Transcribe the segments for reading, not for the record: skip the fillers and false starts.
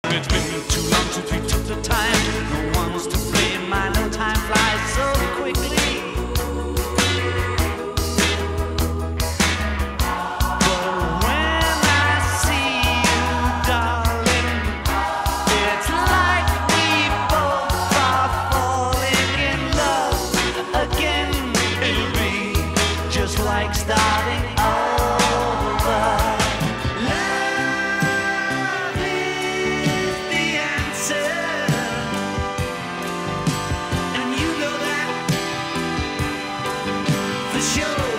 It's been too long since we took the time. No one was to blame. My little time flies so quickly. But when I see you, darling, it's like we both are falling in love again. It'll be just like starting over. Love is the answer, and you know that for sure.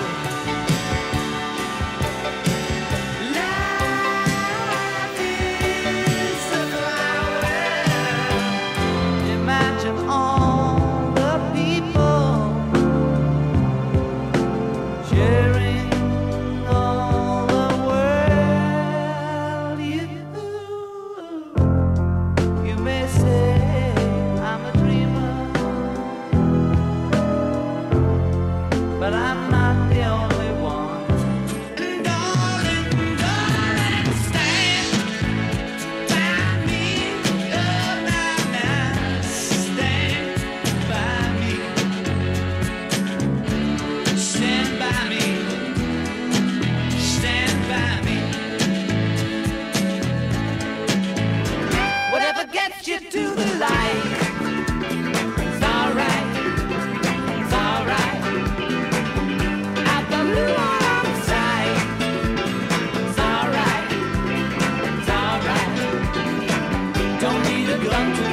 Love is the flower. Imagine all the people sharing all the world. You may say I'm a dreamer, but I'm not the only one. Darling, darling, stand by me. Oh, now, now, stand by me. Stand by me. Stand by me. Whatever gets you to the light, it's alright. It's alright. Out the blue outside, it's alright. It's alright. Don't need a gun to